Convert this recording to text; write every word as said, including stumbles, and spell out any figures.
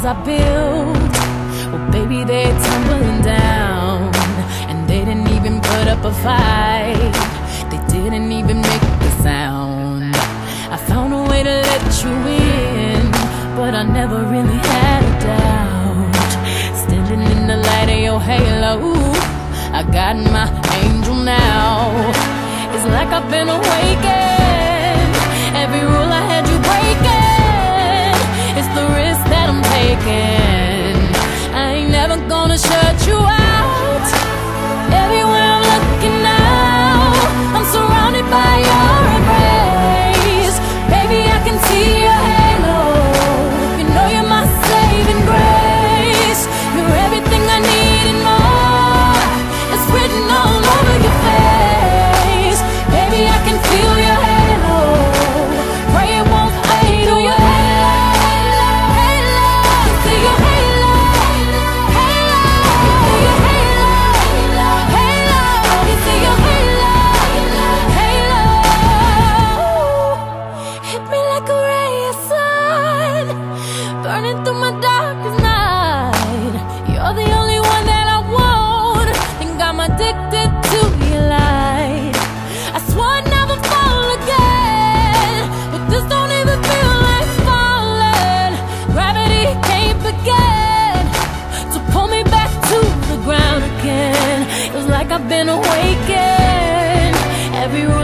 I built, well baby, they're tumbling down. And they didn't even put up a fight, they didn't even make a sound. I found a way to let you in, but I never really had a doubt. Standing in the light of your halo, I got my angel now. It's like I've been awakened. Every rule I had you breaking, it's the risk that I'm taking. I ain't never gonna shut you out. Everywhere I'm looking now, I'm surrounded by your embrace. Baby, I can see your halo. You know you're my saving grace. You're everything I need and more. It's written all over your face. Baby, I can feel your halo. Pray it won't fade. Oh, your halo, halo, see your halo, halo, see your halo, halo, you see your halo, halo. Hit me like a ray of sun, burning through my darkest night. You're the only one that I want, think I'm addicted to your light. I swore I'd never fall again, but this don't even feel like falling. Gravity can't begin to pull me back to the ground again. It was like I've been awakened. Every rule